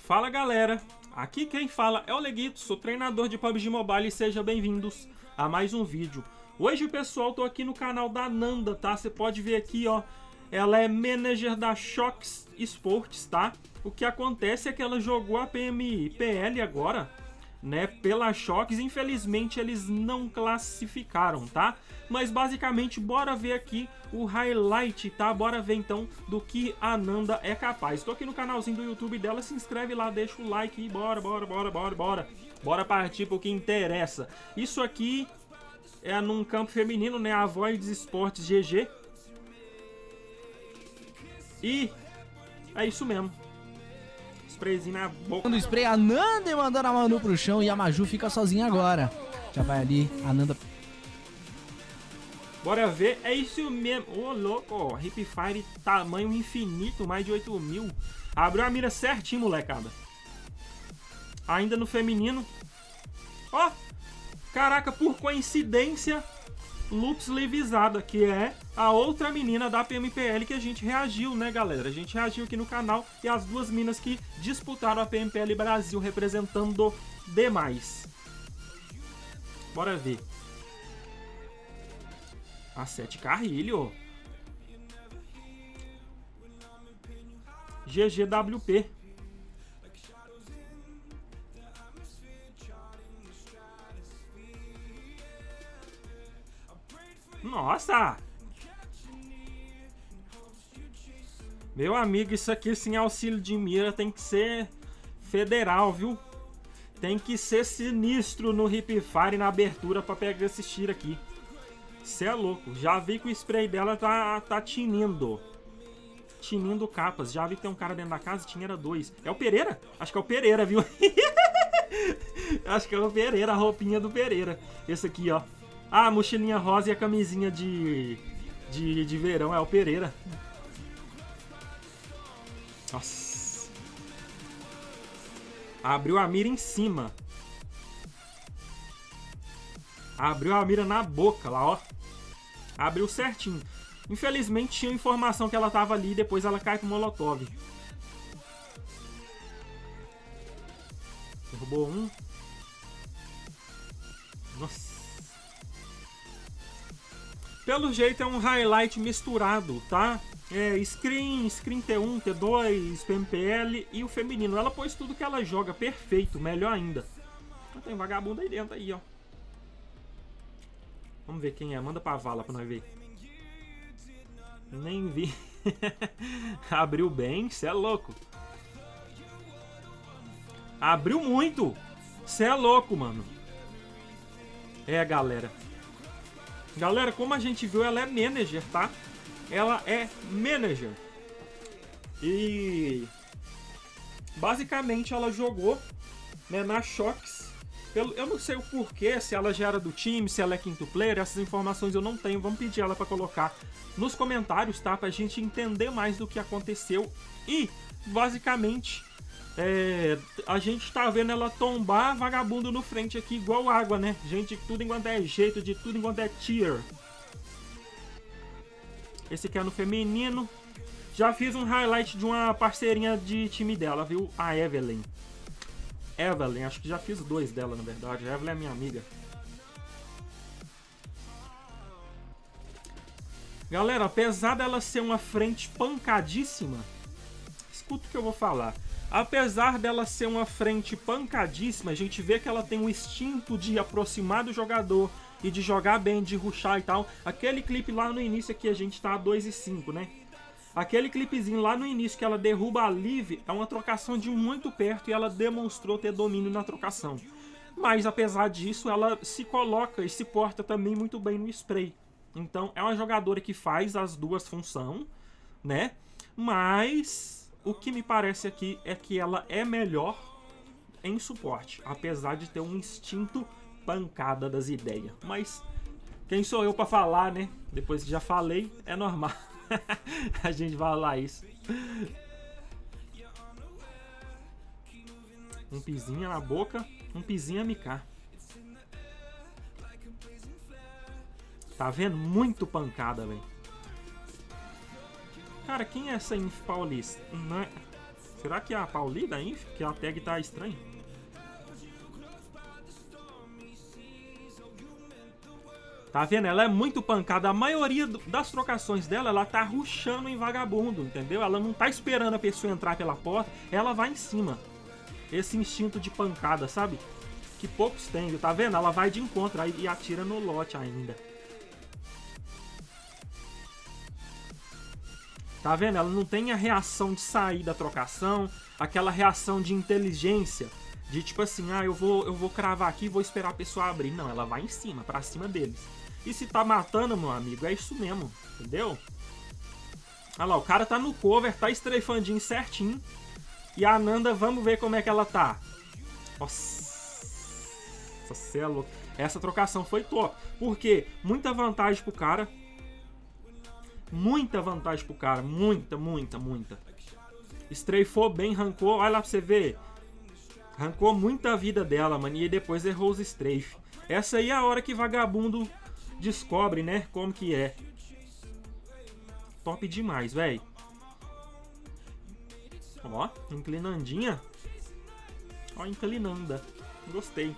Fala galera, aqui quem fala é o Leguito, sou treinador de PUBG Mobile e sejam bem-vindos a mais um vídeo. Hoje pessoal, tô aqui no canal da Nanda, tá? Você pode ver aqui, ó, ela é manager da Shox Sports, tá? O que acontece é que ela jogou a PMPL agora, né, pela Shox, infelizmente eles não classificaram, tá? Mas basicamente, bora ver aqui o highlight, tá? Bora ver então do que a Nanda é capaz. Tô aqui no canalzinho do YouTube dela, se inscreve lá, deixa o like e bora. Bora partir pro que interessa. Isso aqui é num campo feminino, né? A Voids Sports GG. E é isso mesmo. Sprayzinho na boca. Dando spray, a Nanda mandando a Manu pro chão e a Maju fica sozinha agora. Já vai ali, a Nanda. Bora ver, é isso mesmo. Ô, louco, ó, Hipfire tamanho infinito, mais de 8.000. Abriu a mira certinho, molecada. Ainda no feminino. Ó, caraca, por coincidência, Loops Livisada, que é a outra menina da PMPL que a gente reagiu, né, galera? A gente reagiu aqui no canal e as duas minas que disputaram a PMPL Brasil representando demais. Bora ver. A 7 Carrilho. GGWP. Nossa! Meu amigo, isso aqui sem auxílio de mira tem que ser federal, viu? Tem que ser sinistro no Hipfire na abertura pra pegar esse tiro aqui. Cê é louco. Já vi que o spray dela tá tinindo. Tinindo capas. Já vi que tem um cara dentro da casa, tinha era 2. É o Pereira? Acho que é o Pereira, viu? Acho que é o Pereira, a roupinha do Pereira. Esse aqui, ó. Ah, a mochilinha rosa e a camisinha de verão é o Pereira. Nossa. Abriu a mira em cima. Abriu a mira na boca lá, ó. Abriu certinho. Infelizmente tinha informação que ela tava ali e depois ela cai pro Molotov. Derrubou um. Nossa. Pelo jeito é um highlight misturado, tá? É Screen T1, T2, PMPL e o feminino. Ela pôs tudo que ela joga, perfeito, melhor ainda. Tem vagabundo aí dentro aí, ó. Vamos ver quem é. Manda pra vala pra nós ver. Nem vi. Abriu bem. Cê é louco. Abriu muito. Cê é louco, mano. É, galera. Galera, como a gente viu, ela é manager, tá? Ela é manager. E... basicamente ela jogou, né, na Shox. Eu não sei o porquê, se ela já era do time, se ela é quinto player, essas informações eu não tenho. Vamos pedir ela pra colocar nos comentários, tá? Pra gente entender mais do que aconteceu. E, basicamente, a gente tá vendo ela tombar vagabundo no frente aqui, igual água, né? Gente, de tudo enquanto é jeito, de tudo enquanto é tier. Esse aqui é no feminino. Já fiz um highlight de uma parceirinha de time dela, viu? A Evelyn. Evelyn, acho que já fiz 2 dela, na verdade. A Evelyn é minha amiga. Galera, apesar dela ser uma frente pancadíssima, escuta o que eu vou falar. Apesar dela ser uma frente pancadíssima, a gente vê que ela tem um instinto de aproximar do jogador e de jogar bem, de rushar e tal. Aquele clipe lá no início aqui, a gente tá a 2 e 5, né? Aquele clipezinho lá no início que ela derruba a Liv é uma trocação de muito perto e ela demonstrou ter domínio na trocação. Mas apesar disso, ela se coloca e se porta também muito bem no spray. Então é uma jogadora que faz as duas funções, né? Mas o que me parece aqui é que ela é melhor em suporte, apesar de ter um instinto pancada das ideias. Mas quem sou eu pra falar, né? Depois que já falei, é normal. A gente vai falar isso. Um pizinho na boca, um pizinho a micar. Tá vendo? Muito pancada, velho. Cara, quem é essa Inf Paulista? Não é... Será que é a Pauli da Inf? Que a tag tá estranha. Tá vendo? Ela é muito pancada. A maioria das trocações dela, ela tá rushando em vagabundo, entendeu? Ela não tá esperando a pessoa entrar pela porta, ela vai em cima. Esse instinto de pancada, sabe? Que poucos têm, tá vendo? Ela vai de encontro aí e atira no lote ainda. Tá vendo? Ela não tem a reação de sair da trocação, aquela reação de inteligência, de tipo assim, ah, eu vou cravar aqui e vou esperar a pessoa abrir. Não, ela vai em cima, pra cima deles. E se tá matando, meu amigo, é isso mesmo, entendeu? Olha lá, o cara tá no cover, tá strafandinho certinho. E a Ananda, vamos ver como é que ela tá. Nossa, cê é louco. Essa trocação foi top. Por quê? Muita vantagem pro cara. Muita vantagem pro cara. Muita, muita, muita. Strafou bem, arrancou. Olha lá pra você ver. Arrancou muita vida dela, mano. E depois errou os strafe. Essa aí é a hora que vagabundo descobre, né? Como que é. Top demais, velho. Ó, inclinandinha. Ó, inclinanda. Gostei.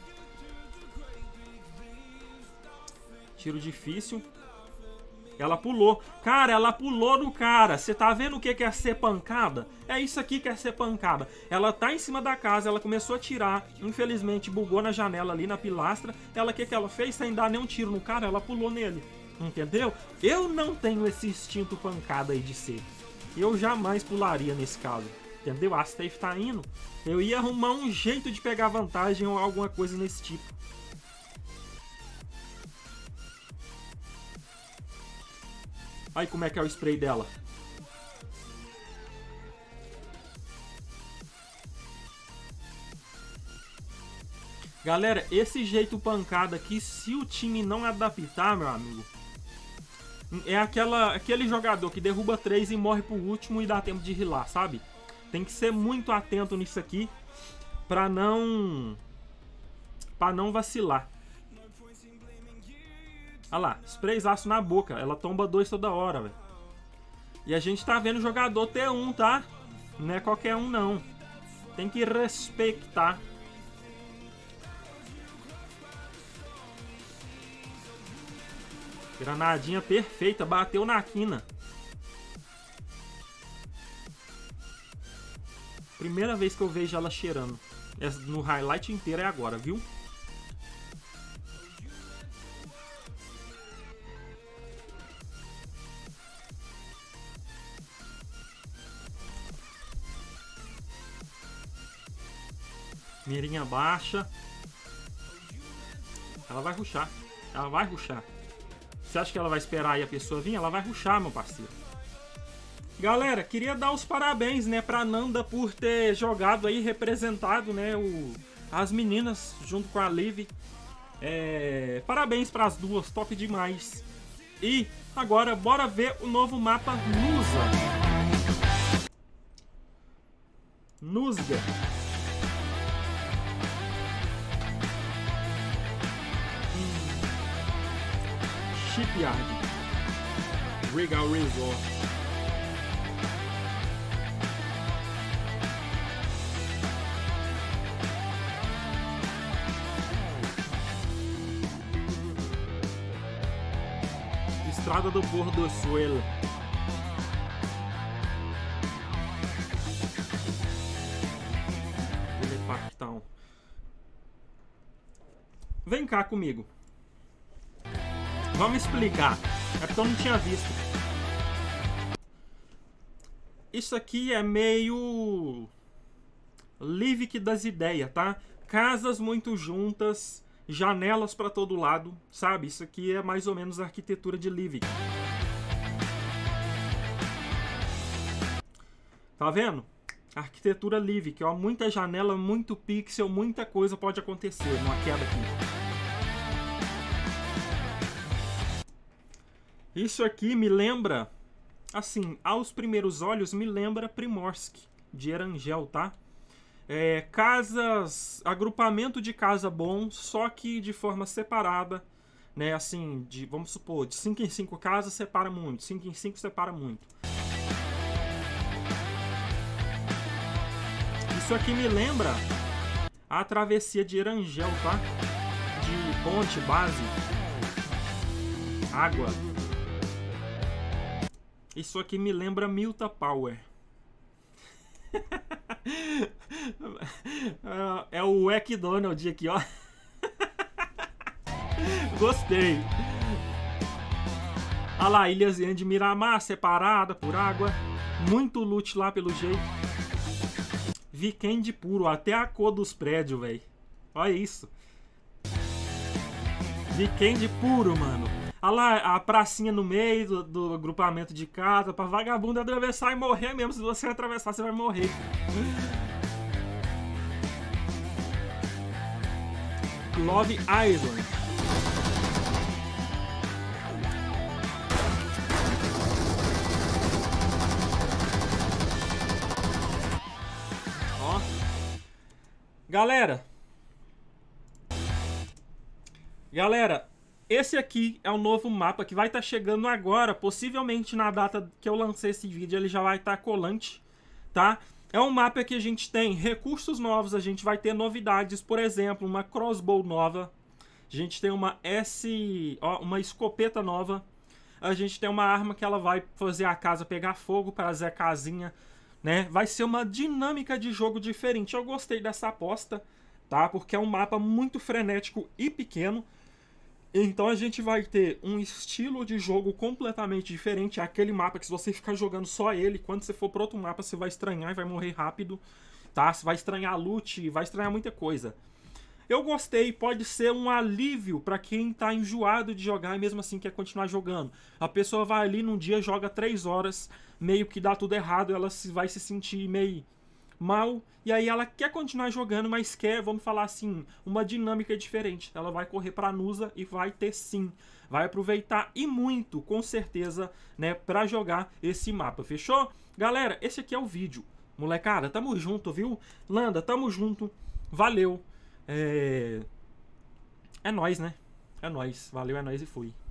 Tiro difícil. Ela pulou. Cara, ela pulou no cara. Você tá vendo o que é ser pancada? É isso aqui que é ser pancada. Ela tá em cima da casa, ela começou a tirar. Infelizmente, bugou na janela ali, na pilastra. Ela, o que ela fez? Sem dar nenhum tiro no cara, ela pulou nele. Entendeu? Eu não tenho esse instinto pancada aí de ser. Eu jamais pularia nesse caso. Entendeu? A Steph tá indo. Eu ia arrumar um jeito de pegar vantagem ou alguma coisa nesse tipo. Olha como é que é o spray dela. Galera, esse jeito pancada aqui, se o time não adaptar, meu amigo, é aquele jogador que derruba 3 e morre pro último e dá tempo de rilar, sabe? Tem que ser muito atento nisso aqui pra não vacilar. Olha lá, sprayzaço na boca. Ela tomba 2 toda hora, velho. E a gente tá vendo o jogador T1, tá? Não é qualquer um, não. Tem que respeitar. Granadinha perfeita. Bateu na quina. Primeira vez que eu vejo ela cheirando. No highlight inteiro é agora, viu? Mirinha baixa. Ela vai rushar. Ela vai rushar. Você acha que ela vai esperar aí a pessoa vir? Ela vai rushar, meu parceiro. Galera, queria dar os parabéns, né, pra Nanda por ter jogado aí, representado, né, as meninas junto com a Liv. Parabéns pras duas, top demais. E agora, bora ver o novo mapa Nusga. Shipyard. Regal Resort. Estrada do Pôr do Suelo. Telepactão. Vem cá comigo. Vamos explicar. É porque eu não tinha visto. Isso aqui é meio Livic das ideias, tá? Casas muito juntas, janelas pra todo lado, sabe? Isso aqui é mais ou menos a arquitetura de Livic. Tá vendo? Arquitetura Livic, ó, muita janela, muito pixel, muita coisa pode acontecer numa queda aqui. Isso aqui me lembra, assim, aos primeiros olhos, me lembra Primorsk, de Erangel, tá? Agrupamento de casa bom, só que de forma separada, né? Assim, vamos supor, de 5 em 5 casas separa muito, 5 em 5 separa muito. Isso aqui me lembra a travessia de Erangel, tá? De ponte, base, água. Isso aqui me lembra Milta Power. É o McDonald's aqui, ó. Gostei. Olha lá, ilhazinha de Miramar, separada por água. Muito loot lá pelo jeito. Weekend puro, até a cor dos prédios, velho. Olha isso. Weekend puro, mano. Olha lá, a pracinha no meio do agrupamento de casa, pra vagabundo atravessar e morrer mesmo. Se você atravessar, você vai morrer. Love Island. Ó. Galera, esse aqui é o novo mapa que vai estar chegando agora. Possivelmente na data que eu lancei esse vídeo ele já vai estar colante, tá? É um mapa que a gente tem recursos novos, a gente vai ter novidades, por exemplo, uma crossbow nova. A gente tem uma uma escopeta nova. A gente tem uma arma que ela vai fazer a casa pegar fogo para Zé Casinha, né? Vai ser uma dinâmica de jogo diferente. Eu gostei dessa aposta, tá? Porque é um mapa muito frenético e pequeno. Então a gente vai ter um estilo de jogo completamente diferente. É aquele mapa que se você ficar jogando só ele, quando você for para outro mapa você vai estranhar e vai morrer rápido, tá? Você vai estranhar a loot, vai estranhar muita coisa. Eu gostei, pode ser um alívio para quem tá enjoado de jogar e mesmo assim quer continuar jogando. A pessoa vai ali num dia, joga 3 horas, meio que dá tudo errado, ela vai se sentir meio mal, e aí ela quer continuar jogando, mas quer, vamos falar assim, uma dinâmica diferente. Ela vai correr pra Nusa e vai ter sim, vai aproveitar e muito, com certeza, né, pra jogar esse mapa, fechou? Galera, esse aqui é o vídeo, molecada, tamo junto, viu? Landa, tamo junto, valeu, é nóis, né? É nóis, valeu, é nóis e fui.